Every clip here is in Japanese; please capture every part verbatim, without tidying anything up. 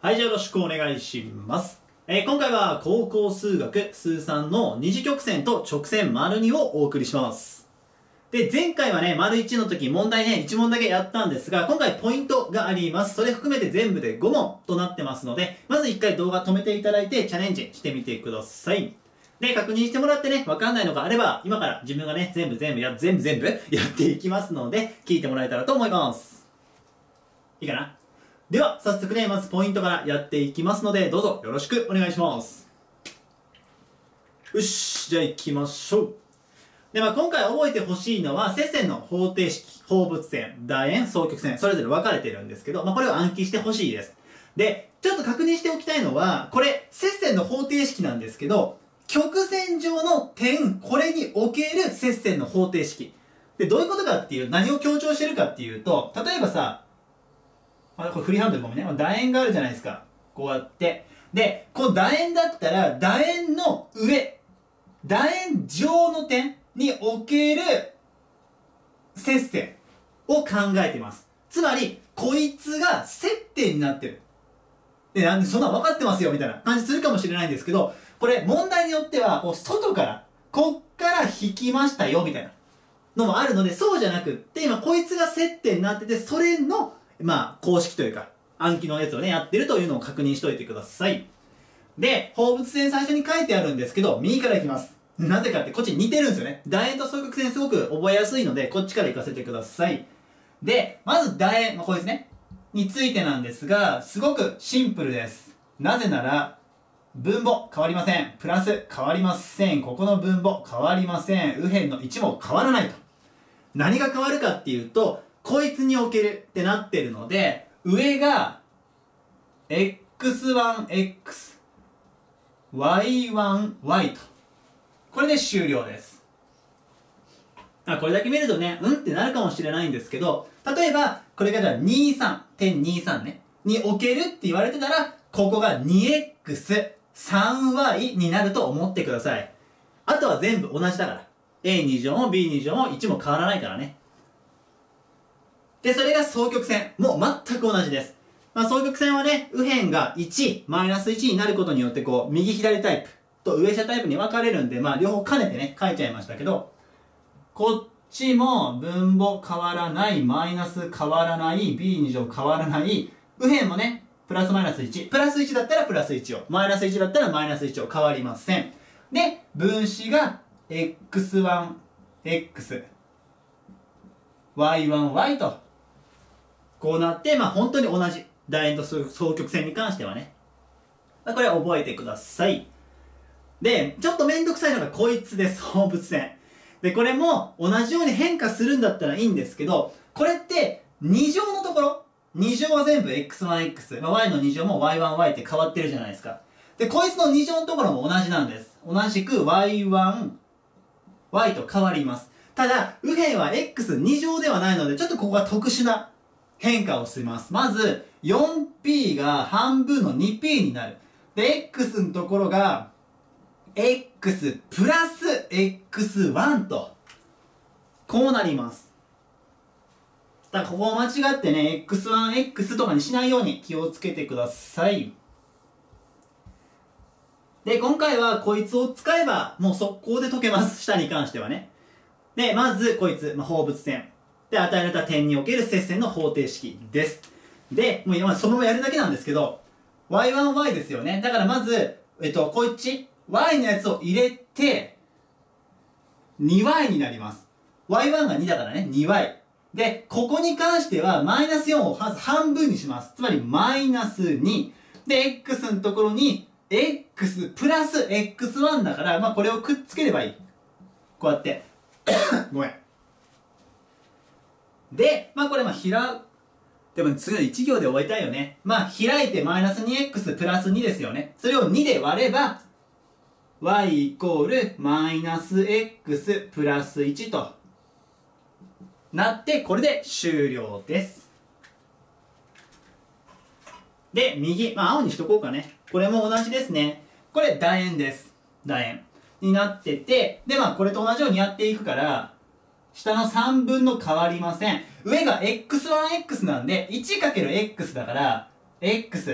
はい、じゃあよろしくお願いします。えー、今回は高校数学数さんの二次曲線と直線丸にをお送りします。で、前回はね、丸いちの時問題ね、いち問だけやったんですが、今回ポイントがあります。それ含めて全部でご問となってますので、まずいっかい動画止めていただいてチャレンジしてみてください。で、確認してもらってね、わかんないのがあれば、今から自分がね、全部全部や、全部全部やっていきますので、聞いてもらえたらと思います。いいかな？では、早速ね、まずポイントからやっていきますので、どうぞよろしくお願いします。よし、じゃあ行きましょう。で、まあ今回覚えてほしいのは、接線の方程式、放物線、楕円、双曲線、それぞれ分かれてるんですけど、まあこれを暗記してほしいです。で、ちょっと確認しておきたいのは、これ、接線の方程式なんですけど、曲線上の点、これにおける接線の方程式。で、どういうことかっていう、何を強調してるかっていうと、例えばさ、あ、これフリーハンドルごめんね。楕円があるじゃないですか。こうやって。で、この楕円だったら、楕円の上、楕円上の点における接線を考えてます。つまり、こいつが接点になってる。で、なんでそんな分かってますよみたいな感じするかもしれないんですけど、これ問題によっては、こう外から、こっから引きましたよみたいなのもあるので、そうじゃなくって、今こいつが接点になってて、それの、まあ、公式というか、暗記のやつをね、やってるというのを確認しておいてください。で、放物線最初に書いてあるんですけど、右から行きます。なぜかって、こっち似てるんですよね。楕円と双曲線すごく覚えやすいので、こっちから行かせてください。で、まず楕円、まあ、これですね。についてなんですが、すごくシンプルです。なぜなら、分母変わりません。プラス変わりません。ここの分母変わりません。右辺のいちも変わらないと。何が変わるかっていうと、こいつにおけるってなってるので、上が エックスワンエックス、ワイワンワイ と。これで終了です。あ、これだけ見るとね、うんってなるかもしれないんですけど、例えば、これがじゃあにじゅうさんてんにじゅうさん ね、におけるって言われてたら、ここが にエックス、さんワイ になると思ってください。あとは全部同じだから。エーに 乗も ビーに 乗もいちも変わらないからね。で、それが双曲線。もう全く同じです。まあ、双曲線はね、右辺がいち、マイナスいちになることによって、こう、右左タイプと上下タイプに分かれるんで、まあ、両方兼ねてね、書いちゃいましたけど、こっちも分母変わらない、マイナス変わらない、ビーに 乗変わらない、右辺もね、プラスマイナスいち。プラスいちだったらプラスいちを、マイナスいちだったらマイナスいちを変わりません。で、分子が エックスワンエックス、ワイワンワイ と、こうなって、まあ本当に同じ。楕円と双曲線に関してはね。これは覚えてください。で、ちょっとめんどくさいのがこいつです。放物線。で、これも同じように変化するんだったらいいんですけど、これってに乗のところ、に乗は全部 エックスワンエックス、まあ、y のに乗も ワイワンワイ って変わってるじゃないですか。で、こいつのに乗のところも同じなんです。同じく ワイワンワイ と変わります。ただ、右辺は エックスに 乗ではないので、ちょっとここが特殊な変化をします。まず、よんピー が半分の にピー になる。で、x のところが、x プラス エックスワン と、こうなります。だからここを間違ってね、エックスワンエックス とかにしないように気をつけてください。で、今回はこいつを使えば、もう速攻で解けます。下に関してはね。で、まず、こいつ、まあ、放物線。で、与えられた点における接線の方程式です。で、もう今そのままやるだけなんですけど、ワイワンワイ ですよね。だからまず、えっと、こっち、y のやつを入れて、にワイ になります。ワイワン がにだからね、にワイ。で、ここに関しては、マイナスよんをまず半分にします。つまり、マイナスに。で、x のところに、x プラス エックスワン だから、まあこれをくっつければいい。こうやって。ごめん。で、まあこれまあひら、でも次のいち行で終えたいよね。まあ開いてマイナス にエックス プラスにですよね。それをにで割れば、y イコールマイナス x プラスいちとなって、これで終了です。で、右、まあ青にしとこうかね。これも同じですね。これ楕円です。楕円。になってて、でまあこれと同じようにやっていくから、下のさんぶんの変わりません。上が エックスワンエックス なんで、いちかけるエックス だから、x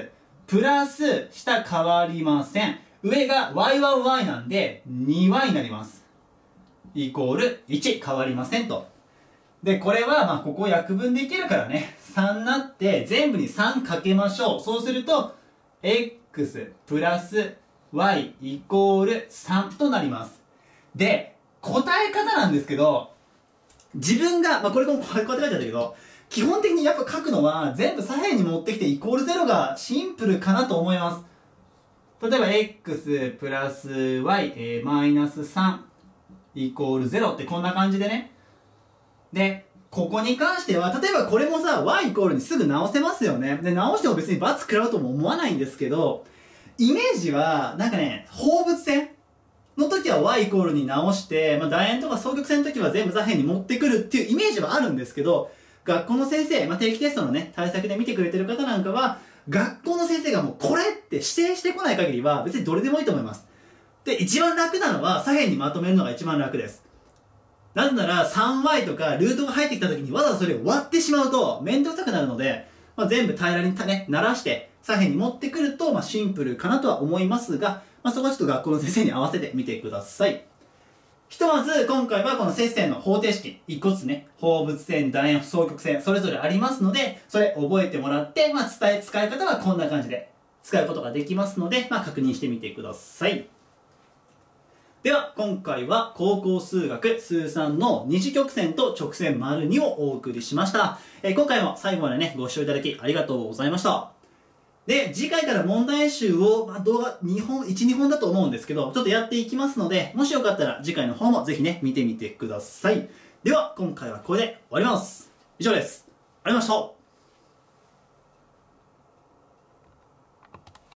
プラス、下変わりません。上が ワイワンワイ なんで にワイ になります。イコールいち変わりませんと。で、これはまあここ約分でいけるからね、さんになって全部にさんかけましょう。そうすると、x プラス y イコールさんとなります。で、答え方なんですけど、自分が、まあこれこうやって書いちゃったけど、基本的にやっぱ書くのは全部左辺に持ってきてイコールゼロがシンプルかなと思います。例えば x プラス y、えー、マイナスさんイコールゼロってこんな感じでね。で、ここに関しては、例えばこれもさ、y イコールにすぐ直せますよね。で、直しても別に×食らうとも思わないんですけど、イメージは、なんかね、放物線の時は y イコールに直して、まあ、楕円とか双曲線の時は全部左辺に持ってくるっていうイメージはあるんですけど、学校の先生、まあ、定期テストのね、対策で見てくれてる方なんかは、学校の先生がもうこれって指定してこない限りは別にどれでもいいと思います。で、一番楽なのは左辺にまとめるのが一番楽です。なぜなら さんワイ とかルートが入ってきた時にわざわざそれを割ってしまうと面倒くさくなるので、まあ、全部平らにね、慣らして左辺に持ってくると、まあ、シンプルかなとは思いますが、まあ、そこはちょっと学校の先生に合わせてみてください。ひとまず今回はこの接線の方程式いっこずつね、放物線、楕円、双曲線それぞれありますので、それ覚えてもらって、まあ、伝え使い方はこんな感じで使うことができますので、まあ、確認してみてください。では今回は高校数学数さんの二次曲線と直線 ② をお送りしました。えー、今回も最後までねご視聴いただきありがとうございました。で、次回から問題集を、まあ、動画にほん、いち、にほんだと思うんですけど、ちょっとやっていきますので、もしよかったら次回の方もぜひね、見てみてください。では、今回はこれで終わります。以上です。ありがとうございました。